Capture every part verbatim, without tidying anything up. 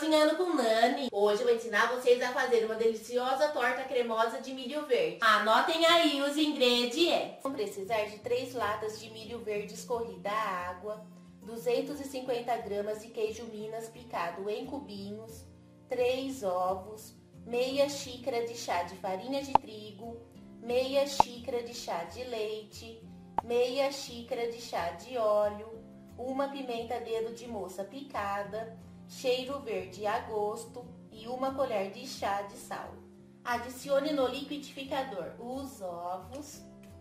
Cozinhando com Nani. Hoje eu vou ensinar vocês a fazer uma deliciosa torta cremosa de milho verde. Anotem aí os ingredientes. Vamos precisar de três latas de milho verde escorrida à água, duzentos e cinquenta gramas de queijo Minas picado em cubinhos, três ovos, meia xícara de chá de farinha de trigo, meia xícara de chá de leite, meia xícara de chá de óleo, uma pimenta dedo de moça picada, cheiro verde a gosto e uma colher de chá de sal. Adicione no liquidificador os ovos,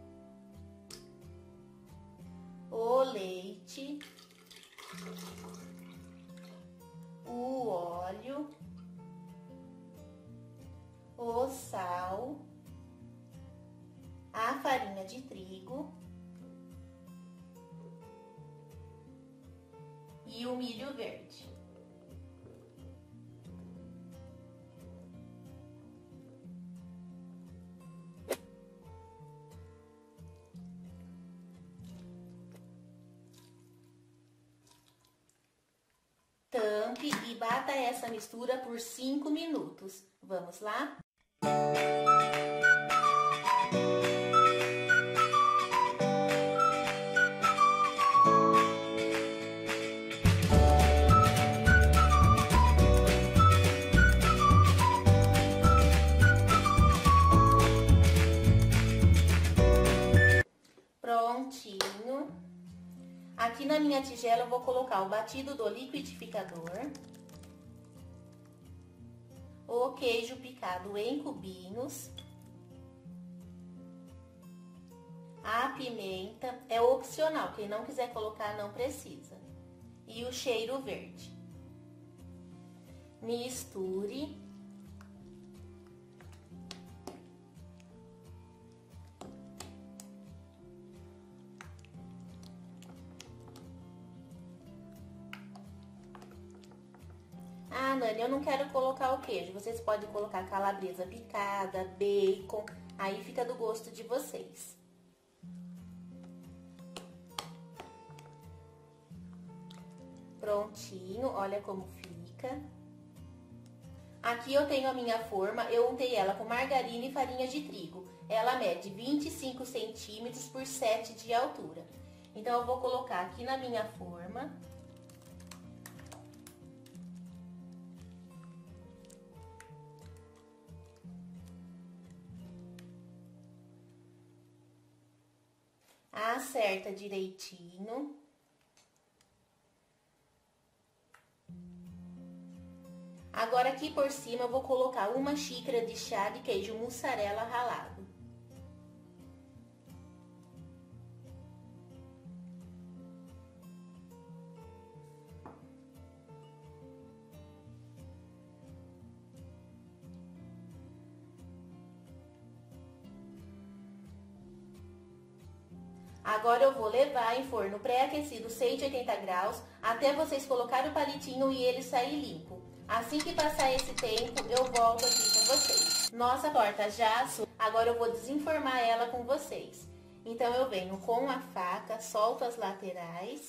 o leite, o óleo, o sal, a farinha de trigo e o milho verde. Tampe e bata essa mistura por cinco minutos. Vamos lá? Prontinho. Aqui na minha tigela eu vou colocar o batido do liquidificador, o queijo picado em cubinhos, a pimenta, é opcional, quem não quiser colocar não precisa, e o cheiro verde. Misture. Ah, Nani, eu não quero colocar o queijo. Vocês podem colocar calabresa picada, bacon, aí fica do gosto de vocês. Prontinho, olha como fica. Aqui eu tenho a minha forma, eu untei ela com margarina e farinha de trigo. Ela mede vinte e cinco centímetros por sete de altura. Então, eu vou colocar aqui na minha forma. Acerta direitinho. Agora aqui por cima eu vou colocar uma xícara de chá de queijo mussarela ralado. Agora eu vou levar em forno pré-aquecido cento e oitenta graus até vocês colocarem o palitinho e ele sair limpo. Assim que passar esse tempo, eu volto aqui com vocês. Nossa torta já assou, agora eu vou desenformar ela com vocês. Então eu venho com a faca, solto as laterais.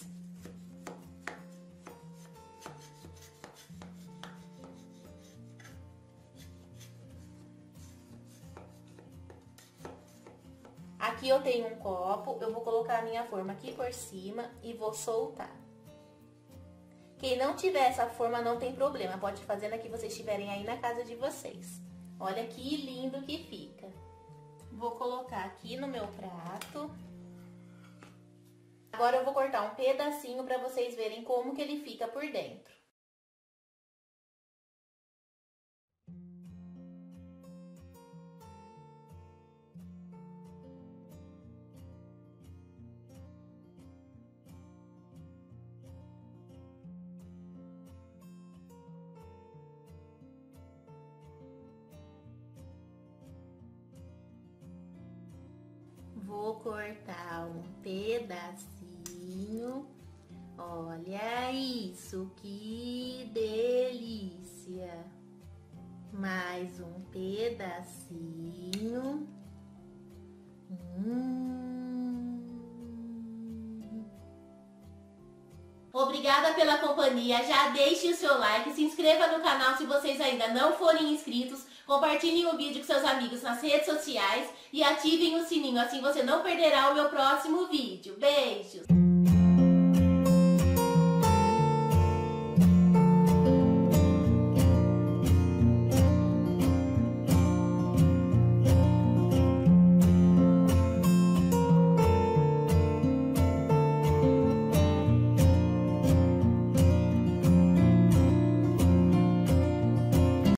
Aqui eu tenho um copo, eu vou colocar a minha forma aqui por cima e vou soltar. Quem não tiver essa forma não tem problema, pode fazer na que vocês tiverem aí na casa de vocês. Olha que lindo que fica. Vou colocar aqui no meu prato. Agora eu vou cortar um pedacinho para vocês verem como que ele fica por dentro. Vou cortar um pedacinho. Olha isso, que delícia! Mais um pedacinho. Hum. Obrigada. Obrigada pela companhia, já deixe o seu like, se inscreva no canal se vocês ainda não forem inscritos, compartilhem o vídeo com seus amigos nas redes sociais e ativem o sininho, assim você não perderá o meu próximo vídeo. Beijos!